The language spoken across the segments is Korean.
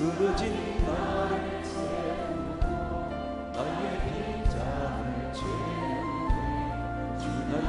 쓰러진 나를 세우고 나의 빈잔을 채우네 주 나의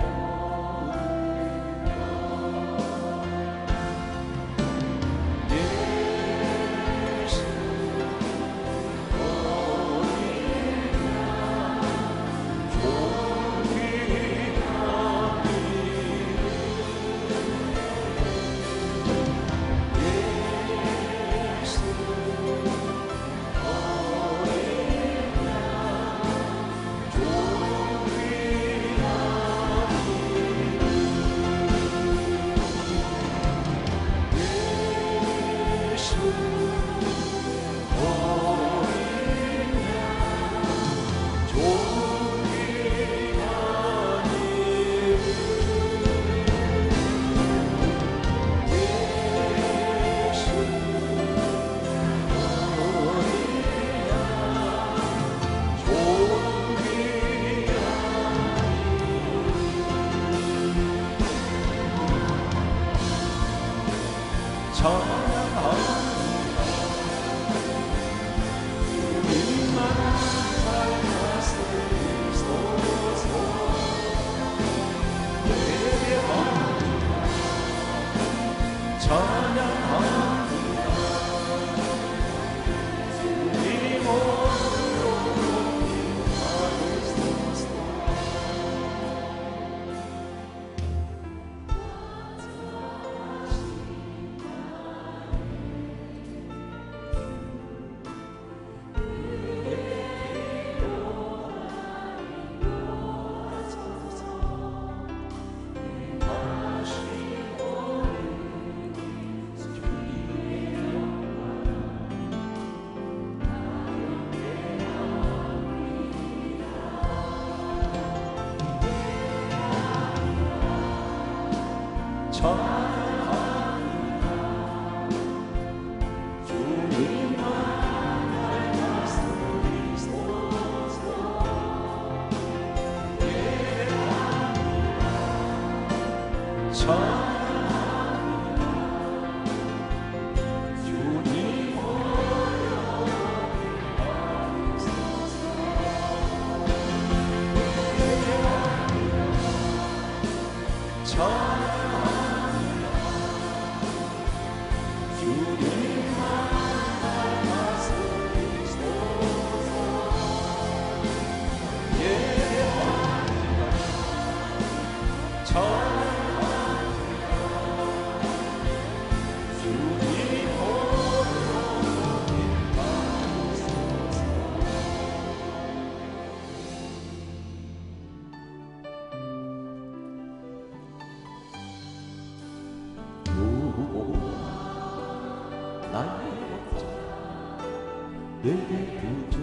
내게 부져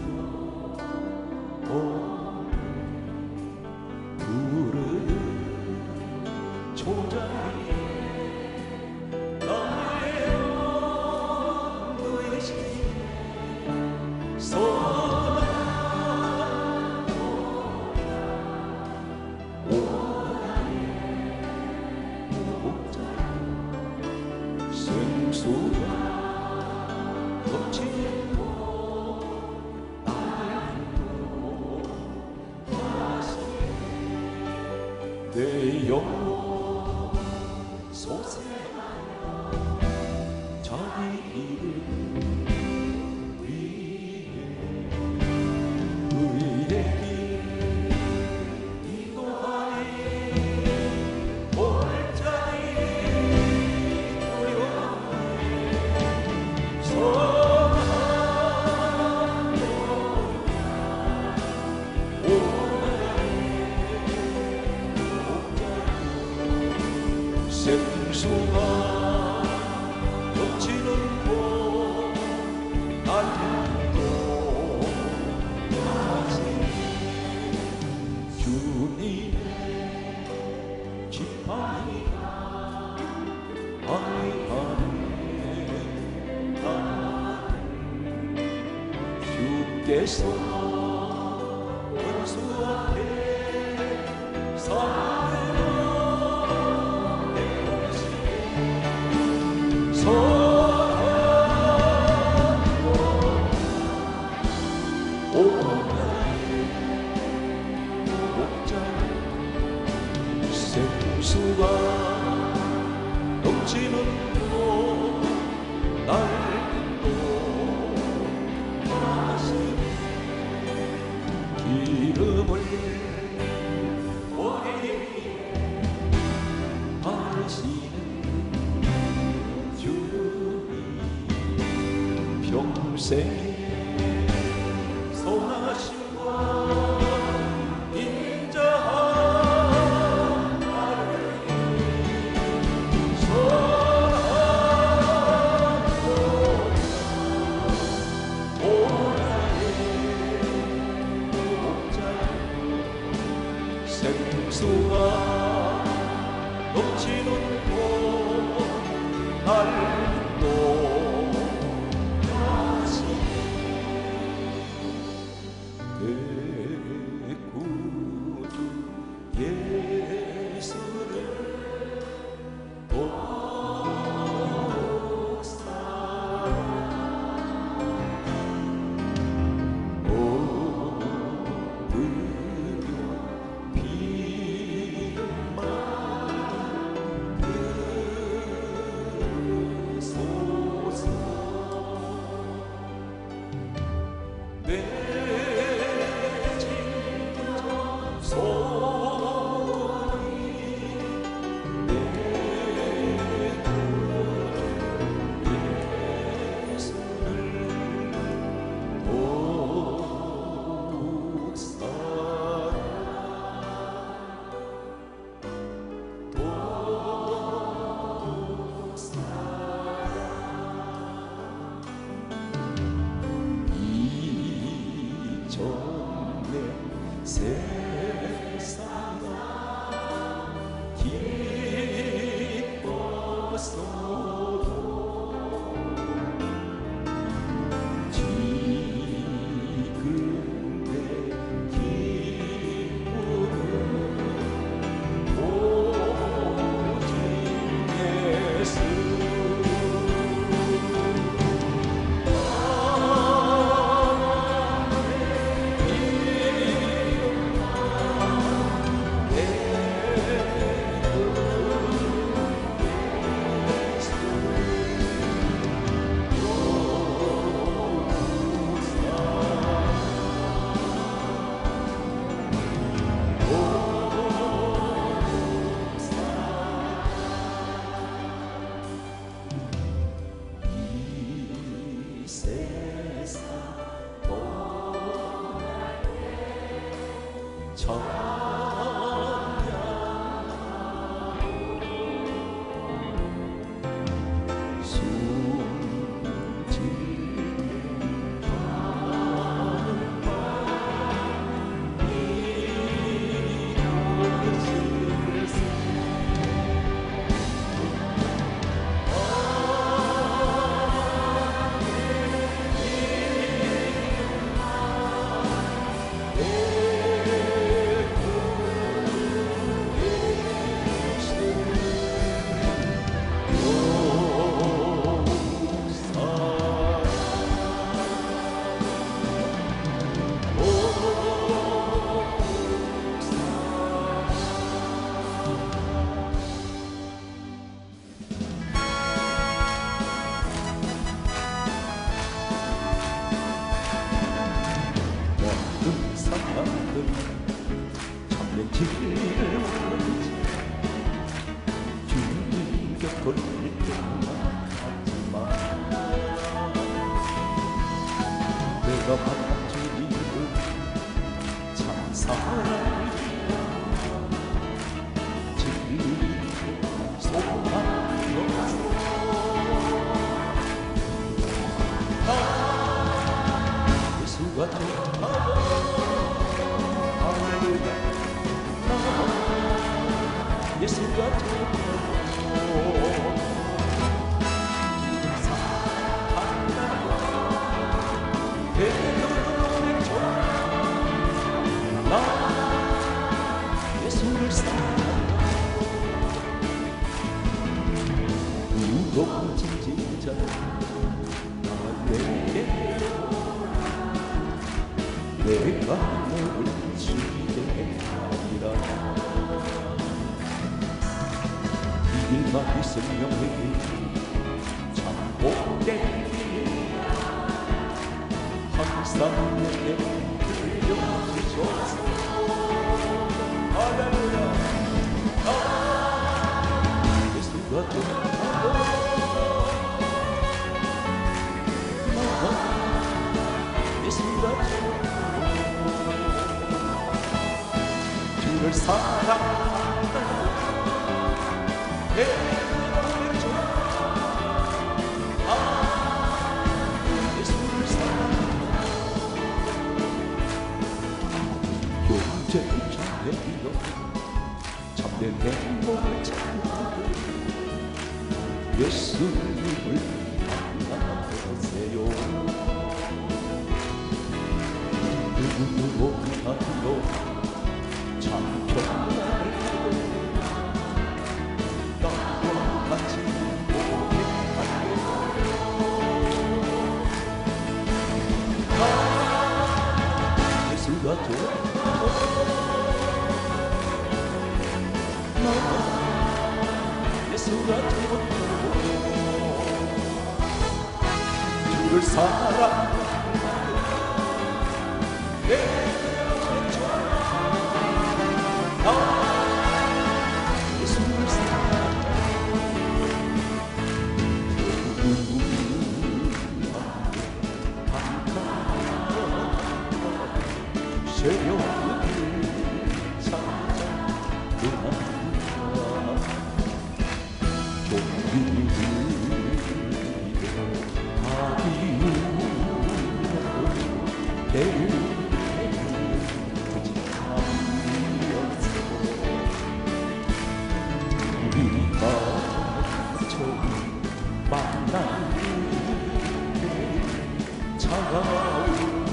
부르는 초장이 나의 언도의 시에 선하도다 오나의 목자에 생수가 넘치는 내 영혼 솟아나며 자기 이름 위에 의의 길 인도하니 올자리 우리와 선하노라 생수가 넘치는 곳 아직도 다시 주님의 지팡이가 아니하네 주께서 원수 앞에 기름을 오래 바르시는 주님 평생 선하심과 인자한 나를 생수가 넘치는 곳 날도 다시 대구주 예수를 세상아 기뻤어도 지금 내 기쁨은 오직 예수 세상 떠날 때 찬양하고 숨지게 하는 밤이 이곳을 참된 진리를 원하지 주님 곁을 떠나가지마 내가 만난 주님은 참 사랑이야 진리로 소망이었어 예수가 좋다고 예수가 좋다고 사랑한다고 되돌아오면 좋아 나 예수를 사랑한다고 무거워진 진짜 나에게 내가 너를 지게 하리라 길만 있으면 참 복된 내게 들려주소서. 할렐루야. 예수가 좋다고 예수가 좋다고 주를 사랑한다. 내 마음에 좋다. 예수를 사랑한다. 교제를 잘해요. 참된 행복을 찾는 예수님을 만나보세요. 누구도 못하고 참 평안을 나와 같이 오게 하세요. 예수가 좋다고 예수가 좋다고 주를 사랑하는 내 마음에 좋아. 예수를 사랑하는 새벽을 찾아 우리가 처음 만난 차가운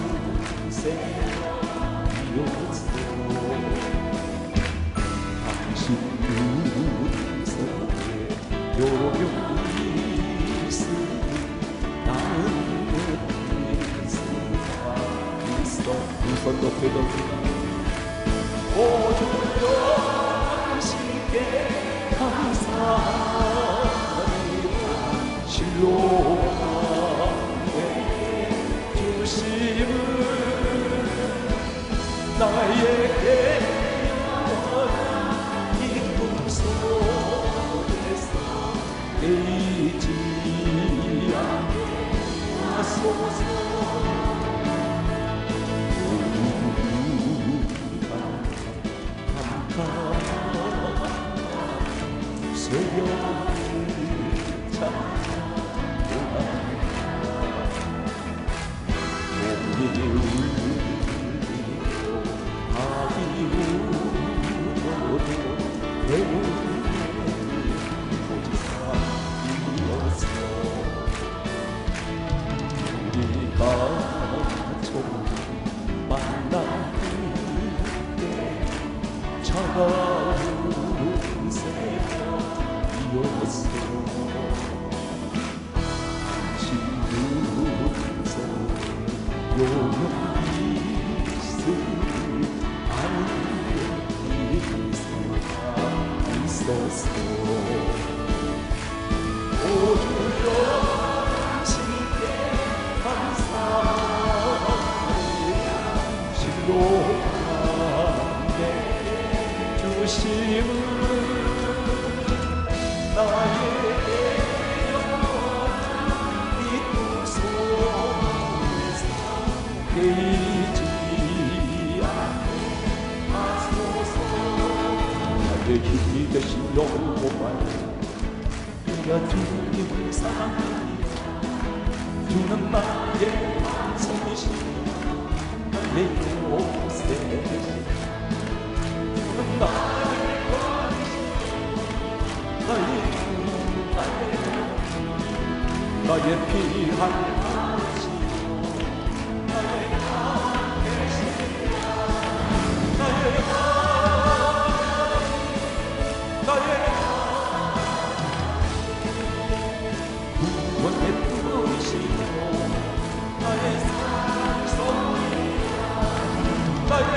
새벽이었어. 당신 눈속에 요령이 있으니 나는 있어. 두 손 높여도 오죽 당신께 감사하니 실로하게 주심을 나에게 기쁨 속에서 깨이지 않게 하소서. 새벽을 찾아오나 봄이 울리고 밤이 울어도 배우는 오지사이었어. 우리가 처음 만날 때 차가운 새벽이었어. 당신 눈속에 요령이 있으니 나는 있었어. 오죽 당신께 감사하네. 실로하게 주심을 나에게 기쁨 속에서 깨이지 않게 하소서. 나의 힘이 되신 여호와 내가 주님을 사랑하니 주는 나의 생이시니 내 요새 주는 나를 나의 피할 것이 나의 대신 나의 구원의 뜻이요 나의 산성 나의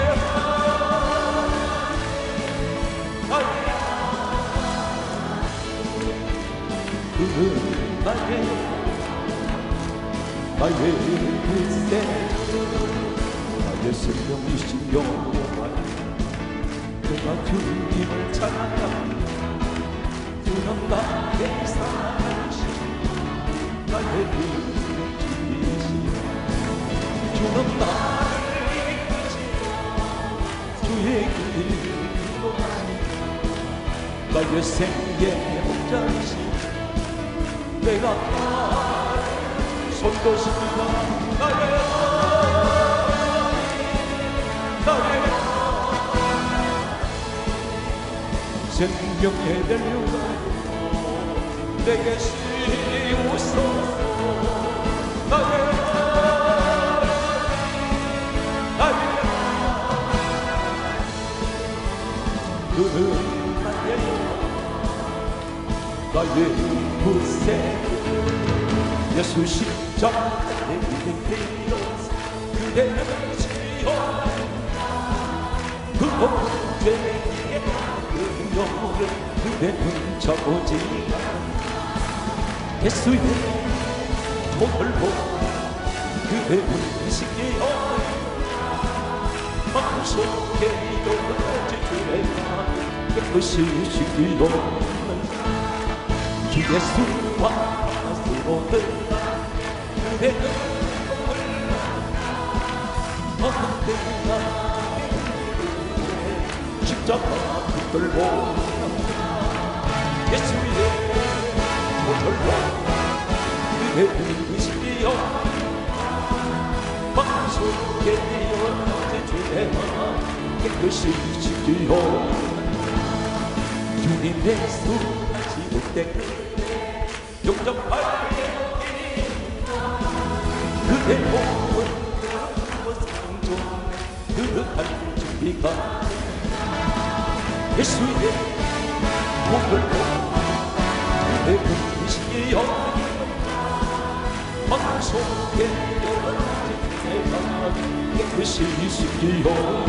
그는 나의 나의 글쎄 나의 생명이신 여호와 내가 주님을 찬양합니다. 주는 나의 사랑이시오 나의 주님이시오 주는 나를 이끄시오 주의 길로 가시오 나의 생의 목자이시오 내가 손도십니다 나의 생명의 델류가 내게 씌우소서 나의 그는 나의 구세 예수 십자가에 이르리로서 그대는 지어 그 모든 죄의 그 영혼을 그대는 접어지 예수의 몸을 보고 그대는 신기여 마음속에 이동하지 주의가 깨끗이 신기여 주 예수와 스스로는 그대는 언제나 십자가 붙들고 예수의 모절로 그대는 의식이여 마음속에 이어지 주의가 깨끗이 신기여 주님의 수가 지을 때 용접할 그대 몸은 상종 그릇할 준비가 예수의 몸을 보고 그대 분이시여 마음속에 내가 깨끗이 시키여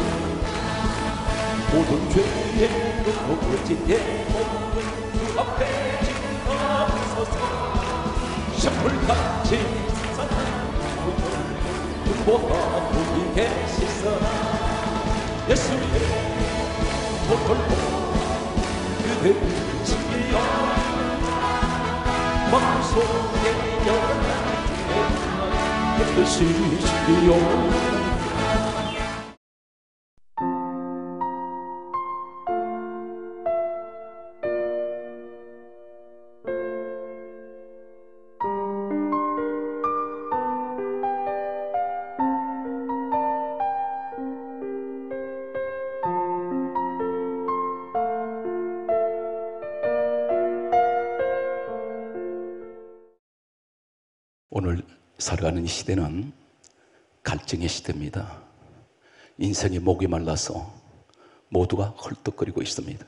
모든 죄의 거짓 내 몸은 그 앞에 샤플같이 사랑하는 눈보다 보기 계시사 예수의 몸을 보고 그대를 지키여 마음속에 영원한 주의 깨끗이 지키여 오늘 살아가는 이 시대는 갈증의 시대입니다. 인생이 목이 말라서 모두가 헐떡거리고 있습니다.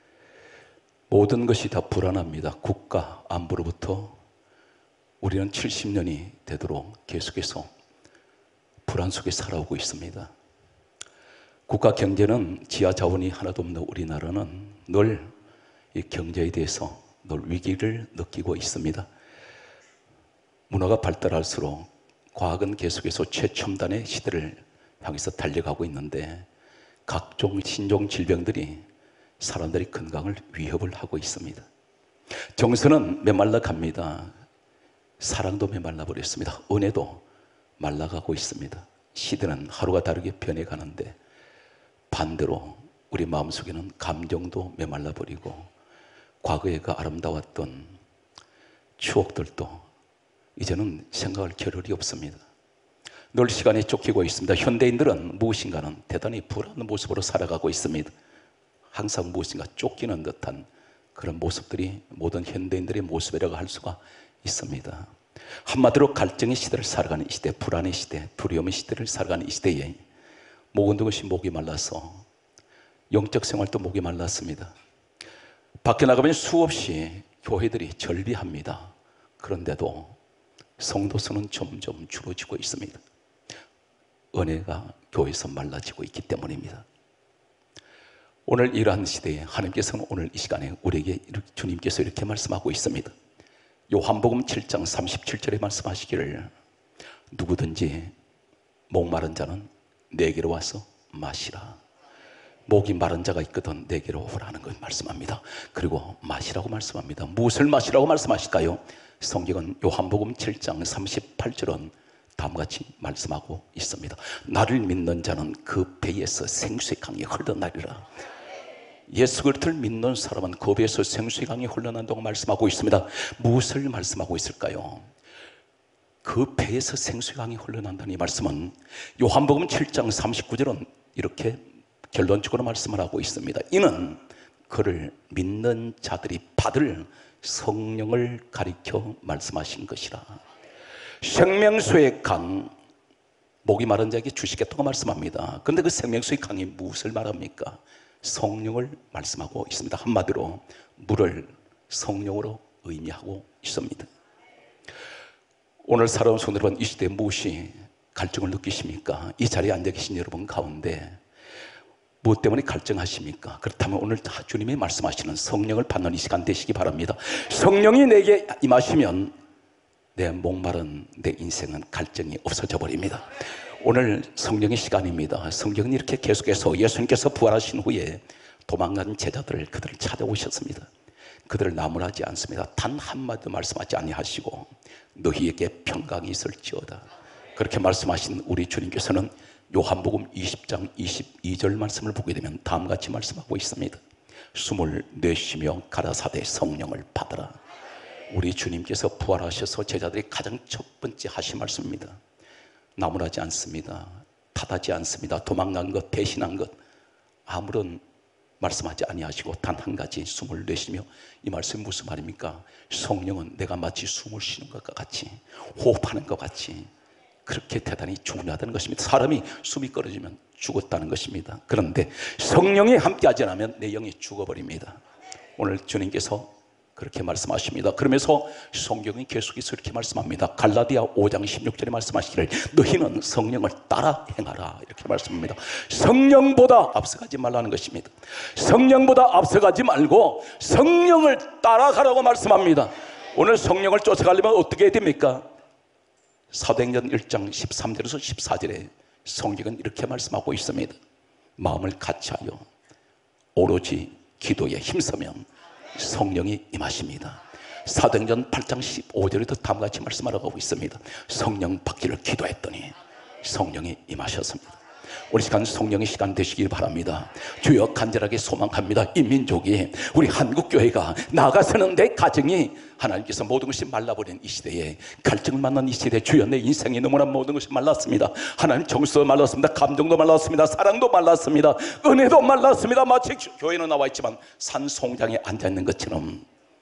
모든 것이 다 불안합니다. 국가 안보로부터 우리는 70년이 되도록 계속해서 불안 속에 살아오고 있습니다. 국가 경제는 지하 자원이 하나도 없는 우리나라는 늘 이 경제에 대해서 늘 위기를 느끼고 있습니다. 문화가 발달할수록 과학은 계속해서 최첨단의 시대를 향해서 달려가고 있는데 각종 신종 질병들이 사람들의 건강을 위협을 하고 있습니다. 정서는 메말라 갑니다. 사랑도 메말라 버렸습니다. 은혜도 말라가고 있습니다. 시대는 하루가 다르게 변해가는데 반대로 우리 마음속에는 감정도 메말라 버리고 과거에 그 아름다웠던 추억들도 이제는 생각할 겨를이 없습니다. 늘 시간에 쫓기고 있습니다. 현대인들은 무엇인가는 대단히 불안한 모습으로 살아가고 있습니다. 항상 무엇인가 쫓기는 듯한 그런 모습들이 모든 현대인들의 모습이라고 할 수가 있습니다. 한마디로 갈증의 시대를 살아가는 이 시대, 불안의 시대, 두려움의 시대를 살아가는 이 시대에 모든 것이 목이 말라서 영적 생활도 목이 말랐습니다. 밖에 나가면 수없이 교회들이 절비합니다. 그런데도 성도 수는 점점 줄어지고 있습니다. 은혜가 교회에서 말라지고 있기 때문입니다. 오늘 이러한 시대에 하나님께서는 오늘 이 시간에 우리에게 주님께서 이렇게 말씀하고 있습니다. 요한복음 7장 37절에 말씀하시기를 누구든지 목마른 자는 내게로 와서 마시라. 목이 마른 자가 있거든 내게로 오라는 걸 말씀합니다. 그리고 마시라고 말씀합니다. 무엇을 마시라고 말씀하실까요? 성경은 요한복음 7장 38절은 다음과 같이 말씀하고 있습니다. 나를 믿는 자는 그 배에서 생수의 강이 흘러나리라. 예수 그리스도를 믿는 사람은 그 배에서 생수의 강이 흘러난다고 말씀하고 있습니다. 무엇을 말씀하고 있을까요? 그 배에서 생수의 강이 흘러난다는 이 말씀은 요한복음 7장 39절은 이렇게 결론적으로 말씀을 하고 있습니다. 이는 그를 믿는 자들이 받을 성령을 가리켜 말씀하신 것이라. 생명수의 강, 목이 마른 자에게 주시겠다고 말씀합니다. 그런데 그 생명수의 강이 무엇을 말합니까? 성령을 말씀하고 있습니다. 한마디로 물을 성령으로 의미하고 있습니다. 오늘 살아온 손 여러분, 이 시대에 무엇이 갈증을 느끼십니까? 이 자리에 앉아 계신 여러분 가운데 무엇 때문에 갈증하십니까? 그렇다면 오늘 주님이 말씀하시는 성령을 받는 이 시간 되시기 바랍니다. 성령이 내게 임하시면 내 목마른 내 인생은 갈증이 없어져 버립니다. 오늘 성령의 시간입니다. 성경은 이렇게 계속해서 예수님께서 부활하신 후에 도망간 제자들을 그들을 찾아오셨습니다. 그들을 나무라지 않습니다. 단 한마디도 말씀하지 아니하시고 너희에게 평강이 있을지어다. 그렇게 말씀하신 우리 주님께서는 요한복음 20장 22절 말씀을 보게 되면 다음같이 말씀하고 있습니다. 숨을 내쉬며 가라사대 성령을 받으라. 우리 주님께서 부활하셔서 제자들이 가장 첫 번째 하신 말씀입니다. 나무라지 않습니다. 탓하지 않습니다. 도망간 것, 배신한 것 아무런 말씀하지 아니하시고 단 한 가지 숨을 내쉬며, 이 말씀이 무슨 말입니까? 성령은 내가 마치 숨을 쉬는 것과 같이, 호흡하는 것 같이 그렇게 대단히 중요하다는 것입니다. 사람이 숨이 끊어지면 죽었다는 것입니다. 그런데 성령이 함께하지 않으면 내 영이 죽어버립니다. 오늘 주님께서 그렇게 말씀하십니다. 그러면서 성경이 계속해서 이렇게 말씀합니다. 갈라디아 5장 16절에 말씀하시기를 너희는 성령을 따라 행하라, 이렇게 말씀합니다. 성령보다 앞서가지 말라는 것입니다. 성령보다 앞서가지 말고 성령을 따라가라고 말씀합니다. 오늘 성령을 쫓아가려면 어떻게 해야 됩니까? 사도행전 1장 13절에서 14절에 성경은 이렇게 말씀하고 있습니다. 마음을 같이하여 오로지 기도에 힘쓰면 성령이 임하십니다. 사도행전 8장 15절에도 다음같이 말씀하라고 하고 있습니다. 성령 받기를 기도했더니 성령이 임하셨습니다. 우리 시간 성령의 시간 되시길 바랍니다. 주여 간절하게 소망합니다. 이 민족이, 우리 한국교회가 나아가서는 내 가정이 하나님께서 모든 것이 말라버린 이 시대에, 갈증을 만난 이 시대에 주여 내 인생이 너무나 모든 것이 말랐습니다. 하나님 정서도 말랐습니다. 감정도 말랐습니다. 사랑도 말랐습니다. 은혜도 말랐습니다. 마치 교회는 나와 있지만 산송장에 앉아있는 것처럼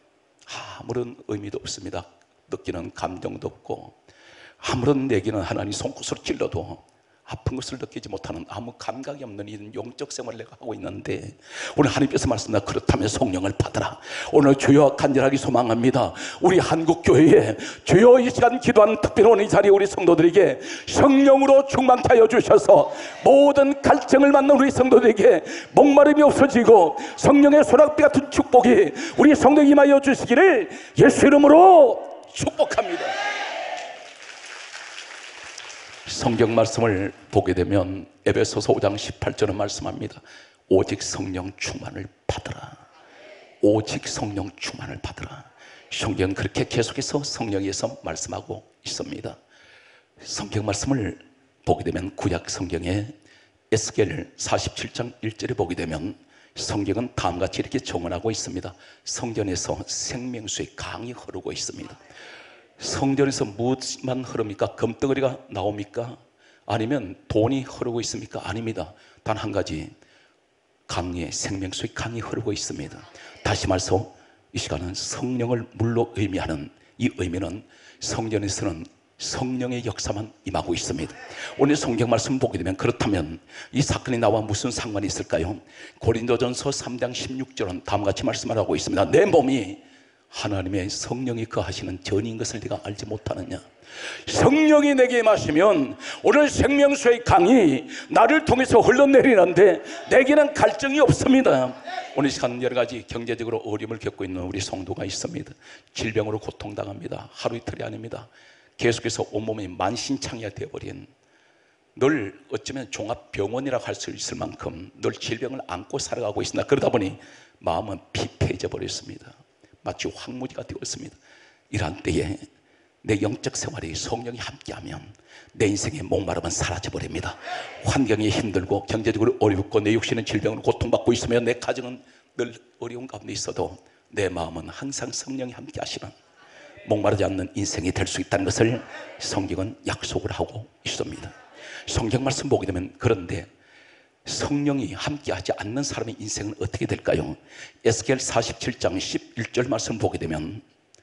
아무런 의미도 없습니다. 느끼는 감정도 없고 아무런 내기는 하나님 손끝으로 찔러도 아픈 것을 느끼지 못하는 아무 감각이 없는 이 영적 생활을 내가 하고 있는데, 오늘 하나님께서 말씀합니다. 그렇다면 성령을 받으라. 오늘 주여 간절하게 소망합니다. 우리 한국교회에 주여 이 시간 기도하는 특별히 오늘 이 자리에 우리 성도들에게 성령으로 충만케 하여 주셔서 모든 갈증을 만난 우리 성도들에게 목마름이 없어지고 성령의 소낙비 같은 축복이 우리 성도에 임하여 주시기를 예수 이름으로 축복합니다. 성경 말씀을 보게 되면 에베소서 5장 18절은 말씀합니다. 오직 성령 충만을 받으라. 오직 성령 충만을 받으라. 성경은 그렇게 계속해서 성령에서 말씀하고 있습니다. 성경 말씀을 보게 되면 구약 성경에 에스겔 47장 1절에 보게 되면 성경은 다음같이 이렇게 정언하고 있습니다. 성전에서 생명수의 강이 흐르고 있습니다. 성전에서 무엇만 흐릅니까? 금덩어리가 나옵니까? 아니면 돈이 흐르고 있습니까? 아닙니다. 단 한 가지, 강에 생명수의 강이 흐르고 있습니다. 다시 말해서 이 시간은 성령을 물로 의미하는 이 의미는 성전에서는 성령의 역사만 임하고 있습니다. 오늘 성경 말씀 보게 되면 그렇다면 이 사건이 나와 무슨 상관이 있을까요? 고린도전서 3장 16절은 다음같이 말씀을 하고 있습니다. 내 몸이 하나님의 성령이 거하시는 전인 것을 네가 알지 못하느냐? 성령이 내게 임하시면 오늘 생명수의 강이 나를 통해서 흘러내리는데 내게는 갈증이 없습니다. 오늘 시간 여러 가지 경제적으로 어려움을 겪고 있는 우리 성도가 있습니다. 질병으로 고통당합니다. 하루 이틀이 아닙니다. 계속해서 온몸이 만신창이가 되어버린, 늘 어쩌면 종합병원이라고 할 수 있을 만큼 늘 질병을 안고 살아가고 있습니다. 그러다 보니 마음은 피폐해져 버렸습니다. 마치 황무지가 되었습니다. 이러한 때에 내 영적 생활이 성령이 함께하면 내 인생의 목마름은 사라져버립니다. 환경이 힘들고 경제적으로 어렵고 내 육신은 질병으로 고통받고 있으며 내 가정은 늘 어려운 가운데 있어도 내 마음은 항상 성령이 함께 하시는 목마르지 않는 인생이 될 수 있다는 것을 성경은 약속을 하고 있습니다. 성경 말씀 보게 되면, 그런데 성령이 함께하지 않는 사람의 인생은 어떻게 될까요? 에스겔 47장 11절 말씀 보게 되면,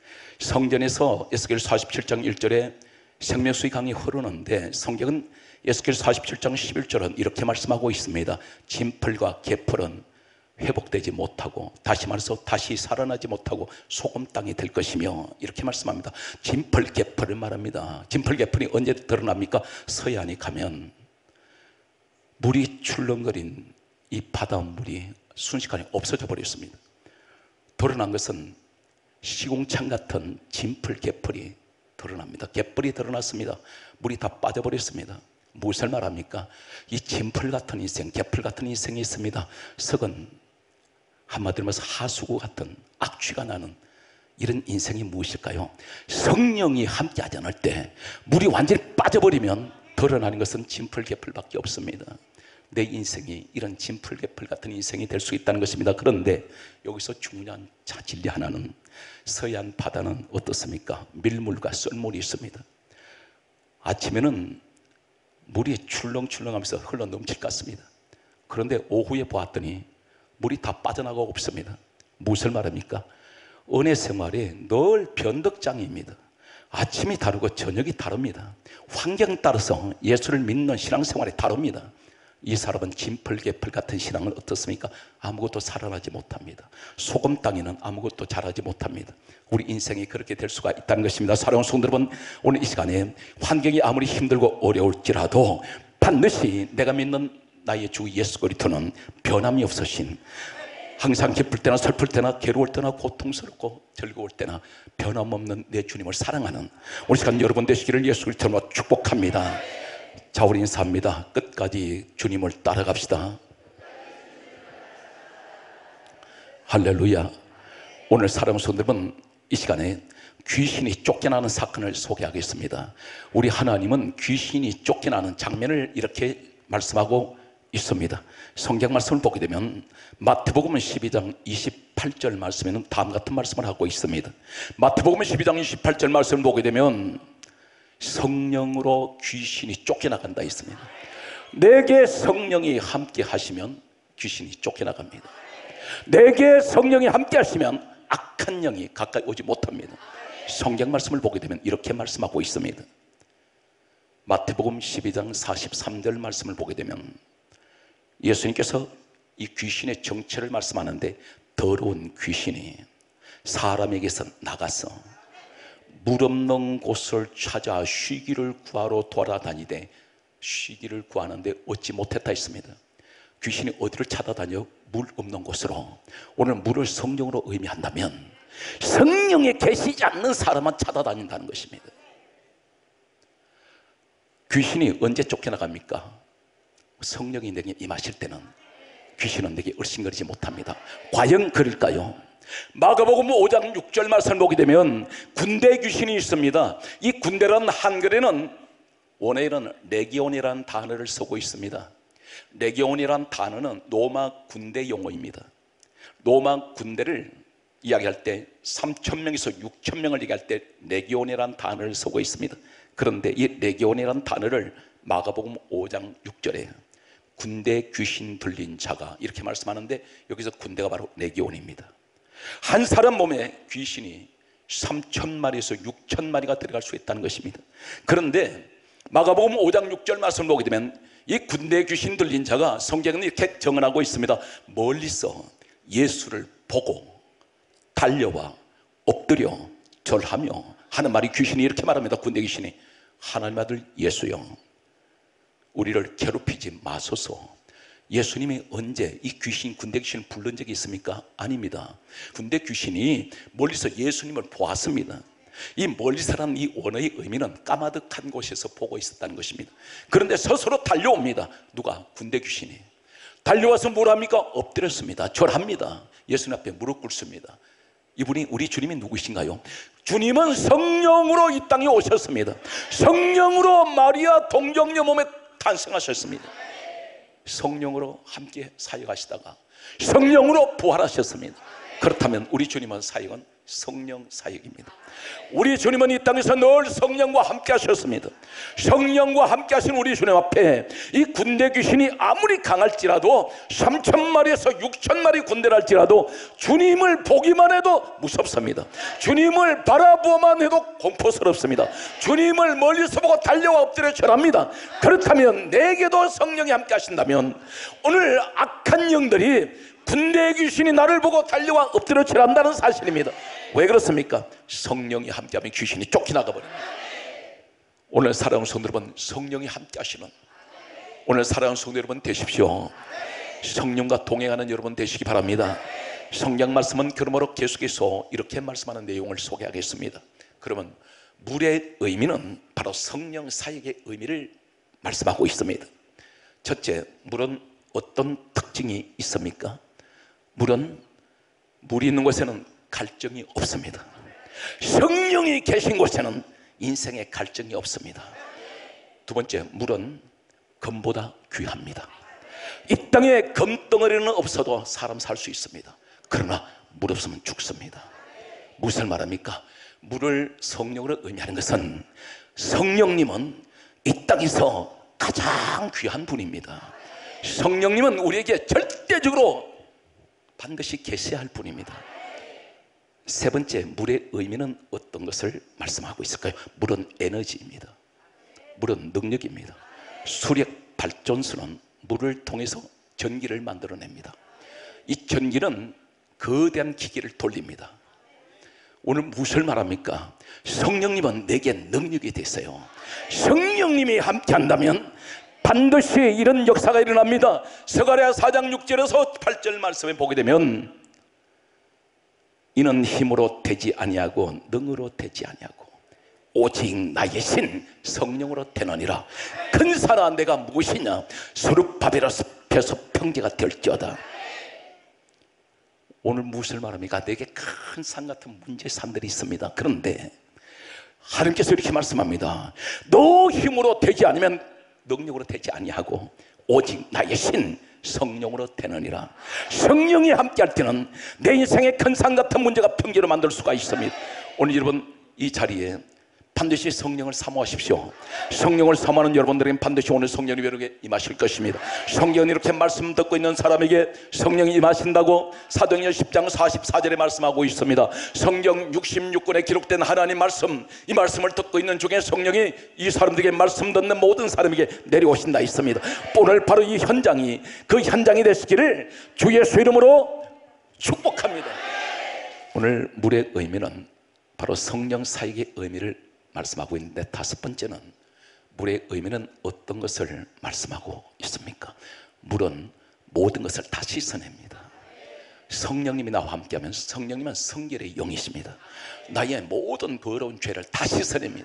성전에서 에스겔 47장 1절에 생명수의 강이 흐르는데, 성경은 에스겔 47장 11절은 이렇게 말씀하고 있습니다. 진펄과 개펄은 회복되지 못하고, 다시 말해서 다시 살아나지 못하고 소금 땅이 될 것이며, 이렇게 말씀합니다. 진펄 개펄을 말합니다. 진펄 개펄이 언제 드러납니까? 서해안에 가면 물이 출렁거린 이 바닷물이 순식간에 없어져 버렸습니다. 드러난 것은 시궁창 같은 진펄 개펄이 드러납니다. 개펄이 드러났습니다. 물이 다 빠져버렸습니다. 무엇을 말합니까? 이 진펄 같은 인생, 개펄 같은 인생이 있습니다. 썩은, 한마디로 말해서 하수구 같은 악취가 나는 이런 인생이 무엇일까요? 성령이 함께하지 않을 때 물이 완전히 빠져버리면 드러나는 것은 진풀 개풀밖에 없습니다. 내 인생이 이런 진풀 개풀 같은 인생이 될 수 있다는 것입니다. 그런데 여기서 중요한 진리 하나는, 서해안 바다는 어떻습니까? 밀물과 썰물이 있습니다. 아침에는 물이 출렁출렁하면서 흘러 넘칠 것 같습니다. 그런데 오후에 보았더니 물이 다 빠져나가고 없습니다. 무엇을 말합니까? 은혜 생활이 늘 변덕장입니다. 아침이 다르고 저녁이 다릅니다. 환경 따라서 예수를 믿는 신앙생활이 다릅니다. 이 사람은 진펄개펄 같은 신앙은 어떻습니까? 아무것도 살아나지 못합니다. 소금 땅에는 아무것도 자라지 못합니다. 우리 인생이 그렇게 될 수가 있다는 것입니다. 사랑하는 성도 여러분, 오늘 이 시간에 환경이 아무리 힘들고 어려울지라도 반드시 내가 믿는 나의 주 예수 그리스도는 변함이 없으신, 항상 기쁠 때나 슬플 때나 괴로울 때나 고통스럽고 즐거울 때나 변함없는 내 주님을 사랑하는 오늘 시간 여러분 되시기를 예수 그리스도로 축복합니다. 자, 우리 인사합니다. 끝까지 주님을 따라갑시다. 할렐루야. 오늘 사랑하는 성도들은 이 시간에 귀신이 쫓겨나는 사건을 소개하겠습니다. 우리 하나님은 귀신이 쫓겨나는 장면을 이렇게 말씀하고 있습니다. 성경 말씀을 보게 되면 마태복음 12장 28절 말씀에는 다음 같은 말씀을 하고 있습니다. 마태복음 12장 28절 말씀을 보게 되면 성령으로 귀신이 쫓겨나간다 있습니다. 내게 성령이 함께 하시면 귀신이 쫓겨나갑니다. 내게 성령이 함께 하시면 악한 영이 가까이 오지 못합니다. 성경 말씀을 보게 되면 이렇게 말씀하고 있습니다. 마태복음 12장 43절 말씀을 보게 되면 예수님께서 이 귀신의 정체를 말씀하는데, 더러운 귀신이 사람에게서 나가서 물 없는 곳을 찾아 쉬기를 구하러 돌아다니되 쉬기를 구하는데 얻지 못했다 했습니다. 귀신이 어디를 찾아다녀? 물 없는 곳으로. 오늘 물을 성령으로 의미한다면 성령에 계시지 않는 사람만 찾아다닌다는 것입니다. 귀신이 언제 쫓겨나갑니까? 성령이 내게 임하실 때는 귀신은 내게 얼씬거리지 못합니다. 과연 그럴까요? 마가복음 5장 6절 말씀을 보게 되면 군대 귀신이 있습니다. 이 군대라는 한글에는 원어에는 레기온이라는 단어를 쓰고 있습니다. 레기온이라는 단어는 로마 군대 용어입니다. 로마 군대를 이야기할 때 3,000명에서 6,000명을 얘기할 때 레기온이라는 단어를 쓰고 있습니다. 그런데 이 레기온이라는 단어를 마가복음 5장 6절에 군대 귀신 들린 자가 이렇게 말씀하는데, 여기서 군대가 바로 레기온입니다. 한 사람 몸에 귀신이 3,000마리에서 6,000마리가 들어갈 수 있다는 것입니다. 그런데 마가복음 5장 6절 말씀을 보게 되면 이 군대 귀신 들린 자가 성경은 이렇게 정언하고 있습니다. 멀리서 예수를 보고 달려와 엎드려 절하며 하는 말이, 귀신이 이렇게 말합니다. 군대 귀신이, 하나님 아들 예수여, 우리를 괴롭히지 마소서. 예수님이 언제 이 귀신, 군대 귀신을 부른 적이 있습니까? 아닙니다. 군대 귀신이 멀리서 예수님을 보았습니다. 이 멀리서라는 이 원어의 의미는 까마득한 곳에서 보고 있었다는 것입니다. 그런데 스스로 달려옵니다. 누가? 군대 귀신이 달려와서 뭐랍니까? 엎드렸습니다. 절합니다. 예수님 앞에 무릎 꿇습니다. 이분이 우리 주님이 누구신가요? 주님은 성령으로 이 땅에 오셨습니다. 성령으로 마리아 동정녀 몸에 탄생하셨습니다. 성령으로 함께 사역하시다가 성령으로 부활하셨습니다. 그렇다면 우리 주님은 사역은 성령 사역입니다. 우리 주님은 이 땅에서 늘 성령과 함께 하셨습니다. 성령과 함께 하신 우리 주님 앞에 이 군대 귀신이 아무리 강할지라도 3,000마리에서 6,000마리 군대를 할지라도 주님을 보기만 해도 무섭습니다. 주님을 바라보만 해도 공포스럽습니다. 주님을 멀리서 보고 달려와 엎드려 절합니다. 그렇다면 내게도 성령이 함께 하신다면 오늘 악한 영들이 군대 귀신이 나를 보고 달려와 엎드려 절한다는 사실입니다. 왜 그렇습니까? 성령이 함께하면 귀신이 쫓겨나가 버립니다. 오늘 사랑하는 성도 여러분, 성령이 함께 하시는 오늘 사랑하는 성도 여러분 되십시오. 성령과 동행하는 여러분 되시기 바랍니다. 성경 말씀은 그러므로 계속해서 이렇게 말씀하는 내용을 소개하겠습니다. 그러면 물의 의미는 바로 성령 사역의 의미를 말씀하고 있습니다. 첫째, 물은 어떤 특징이 있습니까? 물이 있는 곳에는 갈증이 없습니다. 성령이 계신 곳에는 인생에 갈증이 없습니다. 두 번째, 물은 금보다 귀합니다. 이 땅에 금덩어리는 없어도 사람 살 수 있습니다. 그러나 물 없으면 죽습니다. 무엇을 말합니까? 물을 성령으로 의미하는 것은 성령님은 이 땅에서 가장 귀한 분입니다. 성령님은 우리에게 절대적으로 반드시 계셔야 할 분입니다. 세 번째, 물의 의미는 어떤 것을 말씀하고 있을까요? 물은 에너지입니다. 물은 능력입니다. 수력 발전소는 물을 통해서 전기를 만들어냅니다. 이 전기는 거대한 기계를 돌립니다. 오늘 무엇을 말합니까? 성령님은 내게 능력이 되세요. 성령님이 함께 한다면 반드시 이런 역사가 일어납니다. 스가랴 4장 6절에서 8절 말씀에 보게 되면 이는 힘으로 되지 아니하고 능으로 되지 아니하고 오직 나의 신 성령으로 되느니라. 큰 산아 내가 무엇이냐? 스룹바벨에서 평지가 될지어다. 오늘 무엇을 말합니까? 내게 큰 산 같은 문제 산들이 있습니다. 그런데 하나님께서 이렇게 말씀합니다. 너 힘으로 되지 않으면 능력으로 되지 아니하고 오직 나의 신 성령으로 되느니라. 성령이 함께 할 때는 내 인생의 큰 산 같은 문제가 평지로 만들 수가 있습니다. 오늘 여러분 이 자리에 반드시 성령을 사모하십시오. 성령을 사모하는 여러분들에게 반드시 오늘 성령이 여러분에게 임하실 것입니다. 성경은 이렇게 말씀 듣고 있는 사람에게 성령이 임하신다고 사도행전 10장 44절에 말씀하고 있습니다. 성경 66권에 기록된 하나님 말씀, 이 말씀을 듣고 있는 중에 성령이 이 사람들에게 말씀 듣는 모든 사람에게 내려오신다 있습니다. 오늘 바로 이 현장이 그 현장이 되시기를 주 예수 이름으로 축복합니다. 오늘 물의 의미는 바로 성령 사역의 의미를 말씀하고 있는데, 다섯 번째는 물의 의미는 어떤 것을 말씀하고 있습니까? 물은 모든 것을 다 씻어냅니다. 성령님이 나와 함께하면 성령님은 성결의 영이십니다. 나의 모든 더러운 죄를 다 씻어냅니다.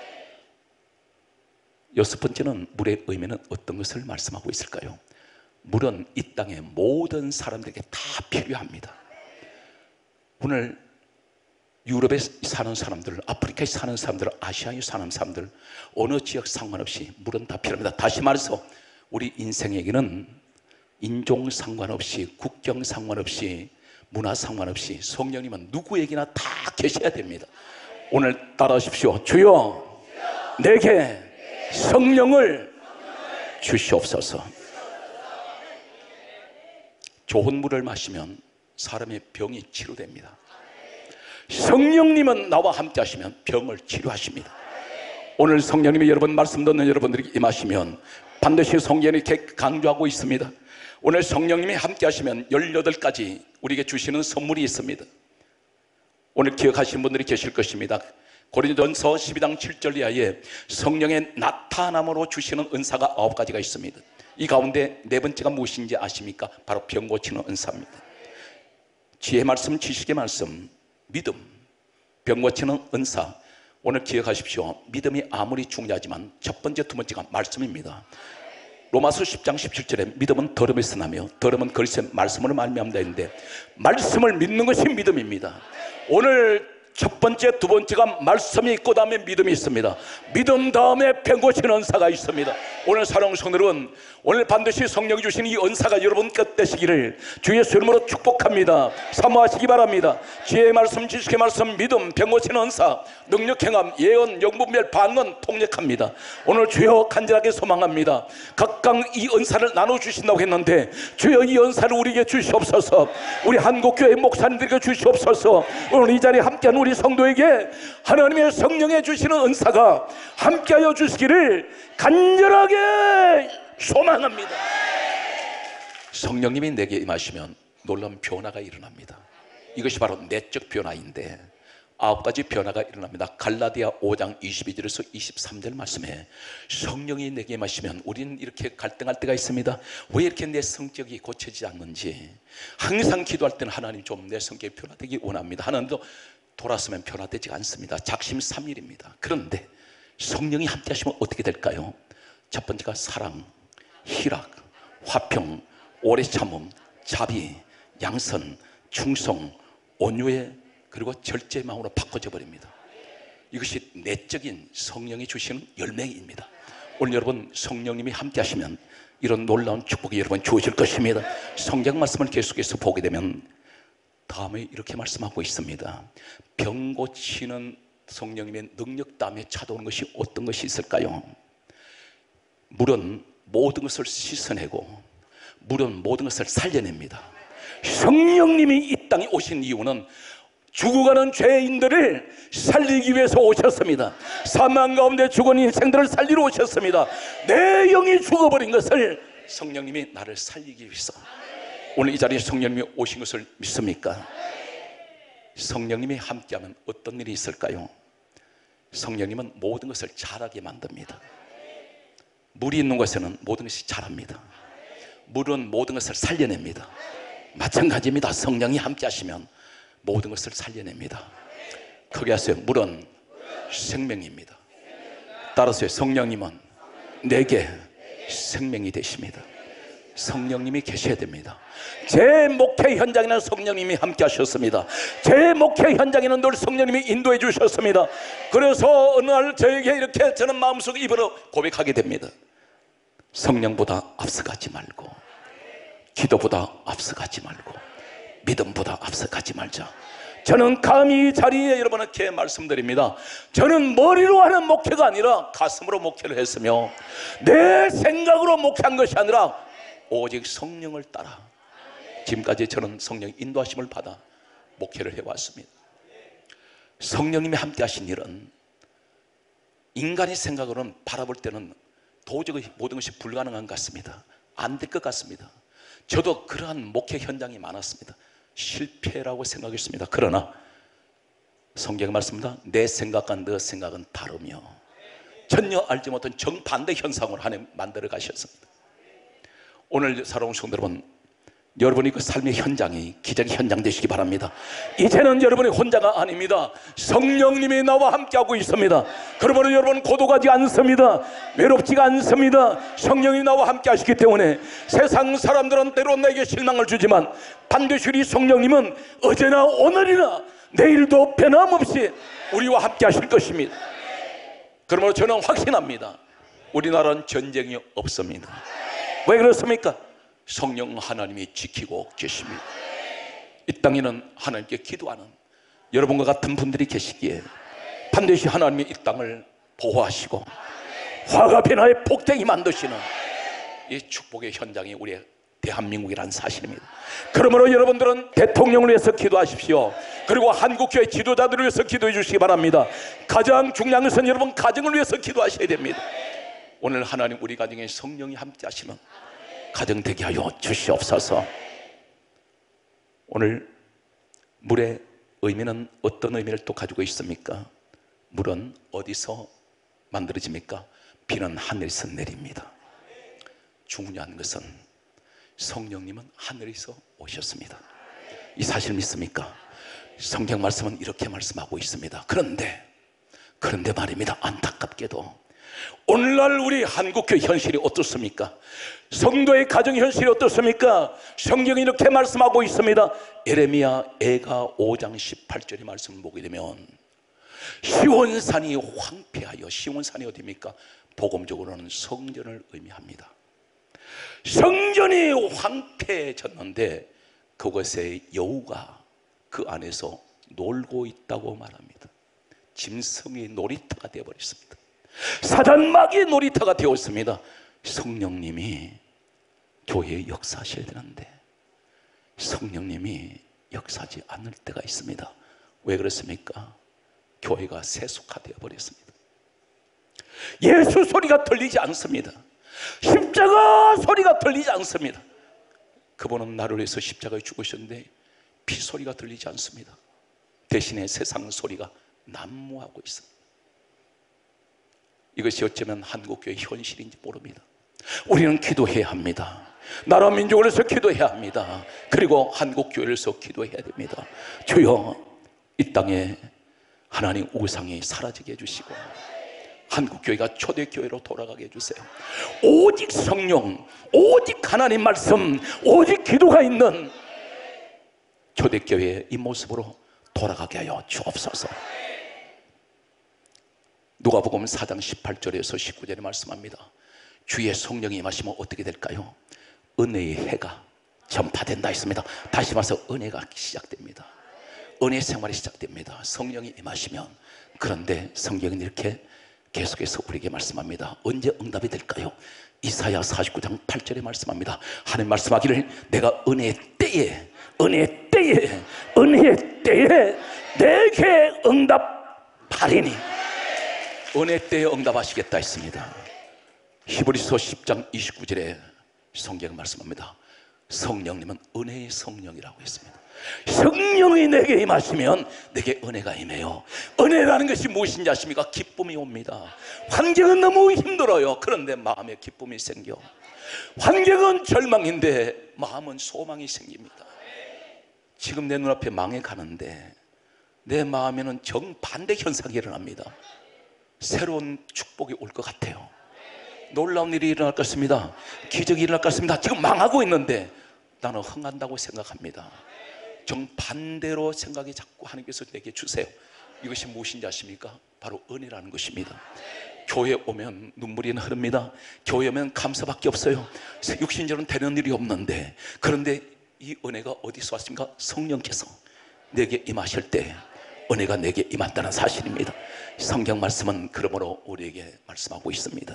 여섯 번째는 물의 의미는 어떤 것을 말씀하고 있을까요? 물은 이 땅의 모든 사람들에게 다 필요합니다. 오늘 유럽에 사는 사람들, 아프리카에 사는 사람들, 아시아에 사는 사람들, 어느 지역 상관없이 물은 다 필요합니다. 다시 말해서 우리 인생에게는 인종 상관없이, 국경 상관없이, 문화 상관없이 성령님은 누구에게나 다 계셔야 됩니다. 오늘 따라하십시오. 주여 내게 성령을 주시옵소서. 좋은 물을 마시면 사람의 병이 치료됩니다. 성령님은 나와 함께 하시면 병을 치료하십니다. 오늘 성령님이 여러분 말씀 듣는 여러분들에게 임하시면 반드시 성경이 이렇게 강조하고 있습니다. 오늘 성령님이 함께 하시면 18가지 우리에게 주시는 선물이 있습니다. 오늘 기억하시는 분들이 계실 것입니다. 고린도전서 12장 7절 이하에 성령의 나타남으로 주시는 은사가 9가지가 있습니다. 이 가운데 네 번째가 무엇인지 아십니까? 바로 병 고치는 은사입니다. 지혜 말씀, 지식의 말씀, 믿음, 병 고치는 은사. 오늘 기억하십시오. 믿음이 아무리 중요하지만 첫 번째, 두 번째가 말씀입니다. 로마서 10장 17절에 믿음은 들음에서 나며 들음은 그리스도의 말씀으로 말미암다 했는데, 말씀을 믿는 것이 믿음입니다. 오늘 첫 번째, 두 번째가 말씀이 있고 다음에 믿음이 있습니다. 믿음 다음에 병 고치는 은사가 있습니다. 오늘 사랑하는 성도들은 오늘 반드시 성령이 주신 이 은사가 여러분 것 되시기를 주 예수 이름으로 축복합니다. 사모하시기 바랍니다. 지혜의 말씀, 지식의 말씀, 믿음, 병 고치는 은사, 능력 행함, 예언, 영분별, 방언 통역합니다. 오늘 주여 간절하게 소망합니다. 각각 이 은사를 나눠주신다고 했는데 주여 이 은사를 우리에게 주시옵소서. 우리 한국교회 목사님들에게 주시옵소서. 오늘 이 자리에 함께한 우리 성도에게 하나님의 성령에 주시는 은사가 함께하여 주시기를 간절하게 소망합니다. 성령님이 내게 임하시면 놀라운 변화가 일어납니다. 이것이 바로 내적 변화인데 9가지 변화가 일어납니다. 갈라디아 5장 22절에서 23절 말씀에 성령이 내게 임하시면 우리는 이렇게 갈등할 때가 있습니다. 왜 이렇게 내 성격이 고쳐지지 않는지 항상 기도할 때는 하나님 좀 내 성격이 변화되기 원합니다. 하나님도 돌아서면 변화되지 않습니다. 작심삼일입니다. 그런데 성령이 함께 하시면 어떻게 될까요? 첫 번째가 사랑, 희락, 화평, 오래 참음, 자비, 양선, 충성, 온유의 그리고 절제의 마음으로 바꿔져 버립니다. 이것이 내적인 성령이 주시는 열매입니다. 오늘 여러분 성령님이 함께 하시면 이런 놀라운 축복이 여러분 주어질 것입니다. 성경 말씀을 계속해서 보게 되면 다음에 이렇게 말씀하고 있습니다. 병 고치는 성령님의 능력 다음에 찾아오는 것이 어떤 것이 있을까요? 물은 모든 것을 씻어내고 물은 모든 것을 살려냅니다. 성령님이 이 땅에 오신 이유는 죽어가는 죄인들을 살리기 위해서 오셨습니다. 사망 가운데 죽은 인생들을 살리러 오셨습니다. 내 영이 죽어버린 것을 성령님이 나를 살리기 위해서 오늘 이 자리에 성령님이 오신 것을 믿습니까? 성령님이 함께하면 어떤 일이 있을까요? 성령님은 모든 것을 자라게 만듭니다. 물이 있는 곳에는 모든 것이 자랍니다. 물은 모든 것을 살려냅니다. 마찬가지입니다. 성령이 함께 하시면 모든 것을 살려냅니다. 크게 하세요. 물은 생명입니다. 따라서 성령님은 내게 생명이 되십니다. 성령님이 계셔야 됩니다. 제 목회 현장에는 성령님이 함께 하셨습니다. 제 목회 현장에는 늘 성령님이 인도해 주셨습니다. 그래서 어느 날 저에게 이렇게 저는 마음속에 입으로 고백하게 됩니다. 성령보다 앞서가지 말고, 기도보다 앞서가지 말고, 믿음보다 앞서가지 말자. 저는 감히 이 자리에 여러분께 말씀드립니다. 저는 머리로 하는 목회가 아니라 가슴으로 목회를 했으며 내 생각으로 목회한 것이 아니라 오직 성령을 따라 지금까지 저는 성령 인도하심을 받아 목회를 해왔습니다. 성령님이 함께 하신 일은 인간의 생각으로는 바라볼 때는 도저히 모든 것이 불가능한 것 같습니다. 안 될 것 같습니다. 저도 그러한 목회 현장이 많았습니다. 실패라고 생각했습니다. 그러나 성경의 말씀입니다. 내 생각과 너 생각은 다르며 전혀 알지 못한 정반대 현상으로 하나님 만들어 가셨습니다. 오늘 사랑하는 성도 여러분, 여러분이 그 삶의 현장이 기적의 현장 되시기 바랍니다. 이제는 여러분이 혼자가 아닙니다. 성령님이 나와 함께하고 있습니다. 그러므로 여러분 고독하지 않습니다. 외롭지가 않습니다. 성령이 나와 함께 하시기 때문에 세상 사람들은 때로 내게 실망을 주지만 반드시 우리 성령님은 어제나 오늘이나 내일도 변함없이 우리와 함께 하실 것입니다. 그러므로 저는 확신합니다. 우리나라는 전쟁이 없습니다. 왜 그렇습니까? 성령 하나님이 지키고 계십니다. 이 땅에는 하나님께 기도하는 여러분과 같은 분들이 계시기에 반드시 하나님이 이 땅을 보호하시고 화가 변화의 폭풍이 만드시는 이 축복의 현장이 우리의 대한민국이라는 사실입니다. 그러므로 여러분들은 대통령을 위해서 기도하십시오. 그리고 한국교회 지도자들을 위해서 기도해 주시기 바랍니다. 가장 중요한 것은 여러분 가정을 위해서 기도하셔야 됩니다. 오늘 하나님 우리 가정에 성령이 함께 하시는 가정 되게 하여 주시옵소서. 오늘 물의 의미는 어떤 의미를 또 가지고 있습니까? 물은 어디서 만들어집니까? 비는 하늘에서 내립니다. 중요한 것은 성령님은 하늘에서 오셨습니다. 이 사실 믿습니까? 성경 말씀은 이렇게 말씀하고 있습니다. 그런데 말입니다. 안타깝게도 오늘날 우리 한국교회 현실이 어떻습니까? 성도의 가정 현실이 어떻습니까? 성경이 이렇게 말씀하고 있습니다. 예레미야 애가 5장 18절의 말씀을 보게 되면 시온산이 황폐하여, 시온산이 어디입니까? 복음적으로는 성전을 의미합니다. 성전이 황폐해졌는데 그것에 여우가 그 안에서 놀고 있다고 말합니다. 짐승이 놀이터가 되어버렸습니다. 사단마귀의 놀이터가 되었습니다. 성령님이 교회에 역사하셔야 되는데 성령님이 역사하지 않을 때가 있습니다. 왜 그렇습니까? 교회가 세속화되어 버렸습니다. 예수 소리가 들리지 않습니다. 십자가 소리가 들리지 않습니다. 그분은 나를 위해서 십자가에 죽으셨는데 피 소리가 들리지 않습니다. 대신에 세상 소리가 난무하고 있습니다. 이것이 어쩌면 한국교회의 현실인지 모릅니다. 우리는 기도해야 합니다. 나라 민족을 위해서 기도해야 합니다. 그리고 한국교회를 위해서 기도해야 됩니다. 주여, 이 땅에 하나님 우상이 사라지게 해주시고 한국교회가 초대교회로 돌아가게 해주세요. 오직 성령, 오직 하나님 말씀, 오직 기도가 있는 초대교회의 이 모습으로 돌아가게 하여 주옵소서. 누가복음 4장 18절에서 19절에 말씀합니다. 주의 성령이 임하시면 어떻게 될까요? 은혜의 해가 전파된다 했습니다. 다시 말해서 은혜가 시작됩니다. 은혜 생활이 시작됩니다. 성령이 임하시면. 그런데 성경은 이렇게 계속해서 우리에게 말씀합니다. 언제 응답이 될까요? 이사야 49장 8절에 말씀합니다. 하나님 말씀하기를 내가 은혜의 때에 내게 응답하리니. 은혜 때에 응답하시겠다 했습니다. 히브리서 10장 29절에 성경 말씀합니다. 성령님은 은혜의 성령이라고 했습니다. 성령이 내게 임하시면 내게 은혜가 임해요. 은혜라는 것이 무엇인지 아십니까? 기쁨이 옵니다. 환경은 너무 힘들어요. 그런데 마음에 기쁨이 생겨. 환경은 절망인데 마음은 소망이 생깁니다. 지금 내 눈앞에 망해가는데 내 마음에는 정반대 현상이 일어납니다. 새로운 축복이 올 것 같아요. 놀라운 일이 일어날 것 같습니다. 기적이 일어날 것 같습니다. 지금 망하고 있는데 나는 흥한다고 생각합니다. 정반대로 생각이 자꾸 하나님께서 내게 주세요. 이것이 무엇인지 아십니까? 바로 은혜라는 것입니다. 교회 오면 눈물이 흐릅니다. 교회 오면 감사밖에 없어요. 육신적으로는 되는 일이 없는데, 그런데 이 은혜가 어디서 왔습니까? 성령께서 내게 임하실 때 은혜가 내게 임한다는 사실입니다. 성경 말씀은 그러므로 우리에게 말씀하고 있습니다.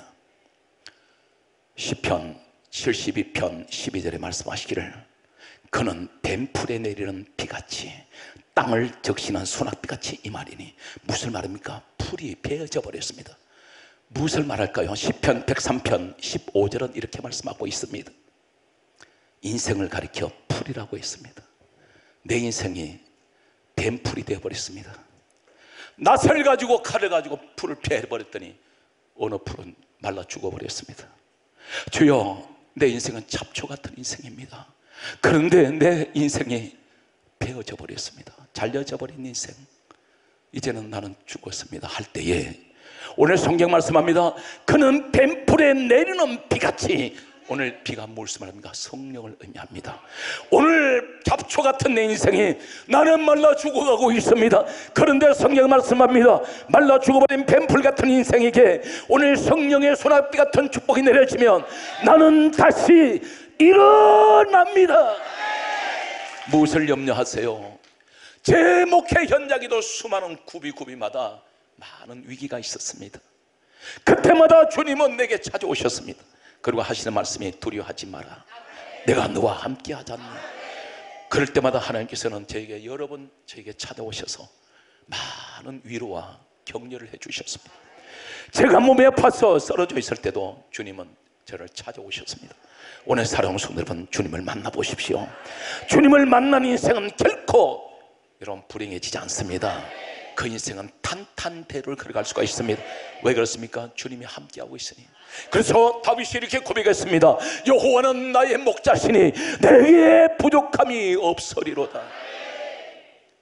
시편 72편 12절에 말씀하시기를 그는 뱀풀에 내리는 비같이 땅을 적시는 소낙비같이 임하리니. 무엇을 말합니까? 풀이 베어져 버렸습니다. 무엇을 말할까요? 시편 103편 15절은 이렇게 말씀하고 있습니다. 인생을 가리켜 풀이라고 했습니다. 내 인생이 뱀풀이 되어버렸습니다. 낫을 가지고 칼을 가지고 풀을 베어버렸더니 어느 풀은 말라 죽어버렸습니다. 주여, 내 인생은 잡초 같은 인생입니다. 그런데 내 인생이 베어져 버렸습니다. 잘려져 버린 인생, 이제는 나는 죽었습니다 할 때에 오늘 성경 말씀합니다. 그는 뱀풀에 내리는 비같이. 오늘 비가 무엇을 말합니까? 성령을 의미합니다. 오늘 잡초 같은 내 인생이 나는 말라 죽어가고 있습니다. 그런데 성경 말씀합니다. 말라 죽어버린 뱀풀 같은 인생에게 오늘 성령의 소낙비 같은 축복이 내려지면 나는 다시 일어납니다. 무엇을 염려하세요? 제 목회 현장에도 수많은 구비마다 많은 위기가 있었습니다. 그때마다 주님은 내게 찾아오셨습니다. 그리고 하시는 말씀이 두려워하지 마라. 내가 너와 함께 하지 않나. 그럴 때마다 하나님께서는 저에게 여러 번 저에게 찾아오셔서 많은 위로와 격려를 해주셨습니다. 제가 몸이 아파서 쓰러져 있을 때도 주님은 저를 찾아오셨습니다. 오늘 사랑하는 성도 여러분, 주님을 만나보십시오. 주님을 만난 인생은 결코 여러분 불행해지지 않습니다. 그 인생은 탄탄대로를 걸어갈 수가 있습니다. 왜 그렇습니까? 주님이 함께하고 있으니. 그래서 다윗이 이렇게 고백했습니다. 여호와는 나의 목자시니 내게 부족함이 없으리로다.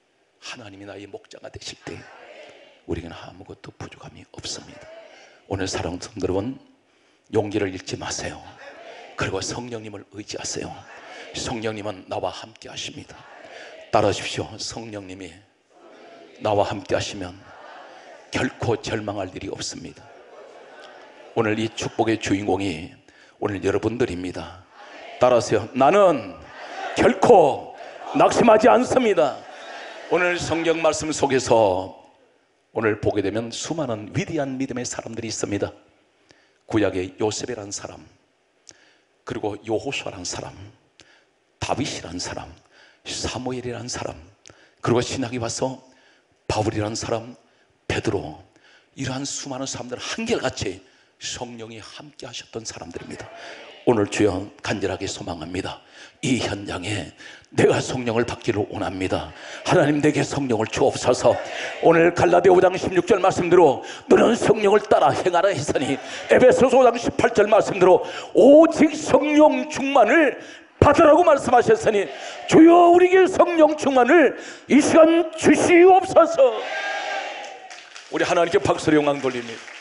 하나님이 나의 목자가 되실 때 우리에게는 아무것도 부족함이 없습니다. 오늘 사랑하는 성도 여러분, 용기를 잃지 마세요. 그리고 성령님을 의지하세요. 성령님은 나와 함께 하십니다. 따라하십시오. 성령님이 나와 함께 하시면 결코 절망할 일이 없습니다. 오늘 이 축복의 주인공이 오늘 여러분들입니다. 따라하세요. 나는 결코 낙심하지 않습니다. 오늘 성경 말씀 속에서 오늘 보게 되면 수많은 위대한 믿음의 사람들이 있습니다. 구약의 요셉이라는 사람, 그리고 여호수아라는 사람, 다윗이라는 사람, 사무엘이라는 사람, 그리고 신약에 와서 바울이라는 사람, 베드로, 이러한 수많은 사람들 한결같이 성령이 함께 하셨던 사람들입니다. 오늘 주여 간절하게 소망합니다. 이 현장에 내가 성령을 받기를 원합니다. 하나님 내게 성령을 주옵소서. 오늘 갈라디아 5장 16절 말씀대로 너는 성령을 따라 행하라 했으니 에베소서 5장 18절 말씀대로 오직 성령 충만을 받으라고 말씀하셨으니 주여 우리에게 성령 충만을 이 시간 주시옵소서. 우리 하나님께 박수로 영광 돌립니다.